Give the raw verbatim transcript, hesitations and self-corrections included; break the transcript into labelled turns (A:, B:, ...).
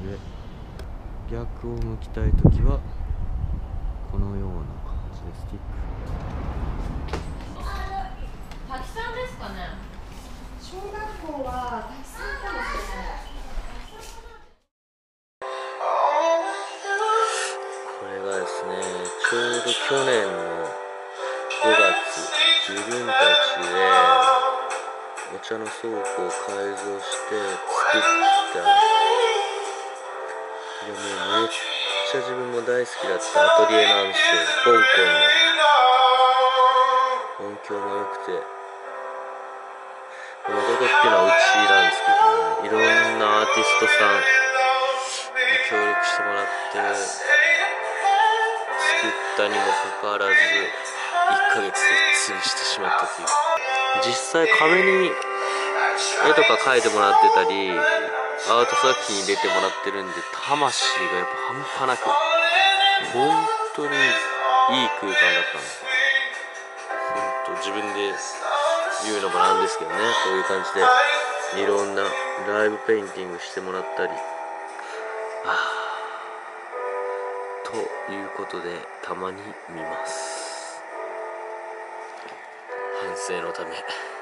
A: で逆を向きたいときはこのような感じでスティック。
B: 滝さんですかね。
C: 小学校は滝さんかもしれない。
A: これがですね、ちょうど去年のごがつ、自分たちでお茶の倉庫を改造して作った、いやもうめっちゃ自分も大好きだったアトリエなんですよ。香港の音響も良くて、このことっていうのはうちなんですけどね、いろんなアーティストさんに協力してもらって作ったにもかかわらずいっかげつで潰してしまったという。実際壁に絵とか描いてもらってたりアート作品に出てもらってるんで、魂がやっぱ半端なく本当にいい空間だったんです。本当自分で言うのもなんですけどね、こういう感じでいろんなライブペインティングしてもらったり、はぁということでたまに見ます。反省のため。